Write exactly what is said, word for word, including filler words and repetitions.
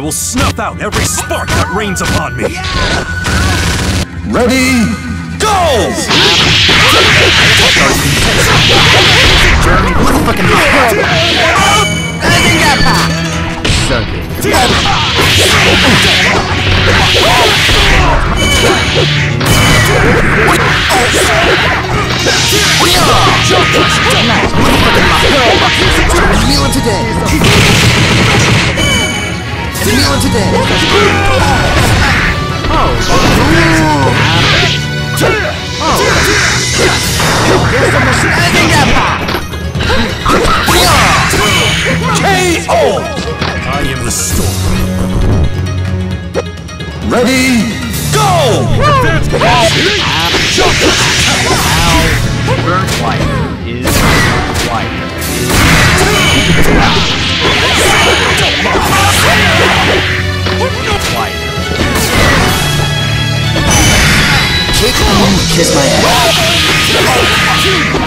will snuff out every spark that rains upon me. Ready, go! Jeremy, what the fucking hell? Suck it. Feeling today. Feeling today. Oh. Oh. K O! I am the storm. Ready, go! Burn fire is fire. Kick me, kiss my ass.